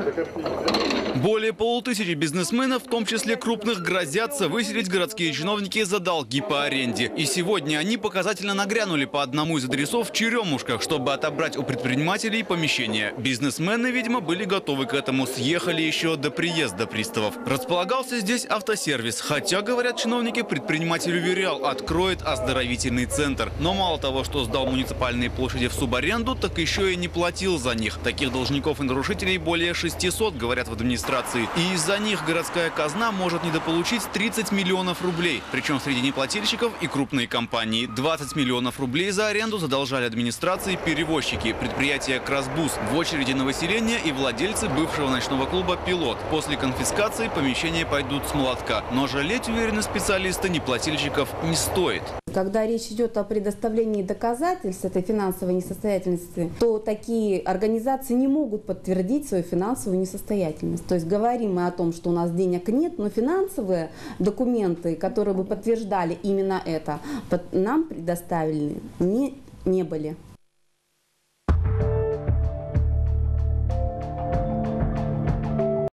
Более полутысячи бизнесменов, в том числе крупных, грозятся выселить городские чиновники за долги по аренде. И сегодня они показательно нагрянули по одному из адресов в Черемушках, чтобы отобрать у предпринимателей помещения. Бизнесмены, видимо, были готовы к этому, съехали еще до приезда приставов. Располагался здесь автосервис. Хотя, говорят чиновники, предприниматель уверял, откроет оздоровительный центр. Но мало того, что сдал муниципальные площади в субаренду, так еще и не платил за них. Таких должников и нарушителей более 600, говорят в администрации. И из-за них городская казна может недополучить 30 миллионов рублей. Причем среди неплательщиков и крупные компании. 20 миллионов рублей за аренду задолжали администрации перевозчики, предприятия «Красбус», в очереди на выселение и владельцы бывшего ночного клуба «Пилот». После конфискации помещения пойдут с молотка. Но жалеть, уверены специалисты, неплательщиков не стоит. Когда речь идет о предоставлении доказательств этой финансовой несостоятельности, то такие организации не могут подтвердить свою финансовую несостоятельность. То есть говорим мы о том, что у нас денег нет, но финансовые документы, которые бы подтверждали именно это, нам предоставлены не были.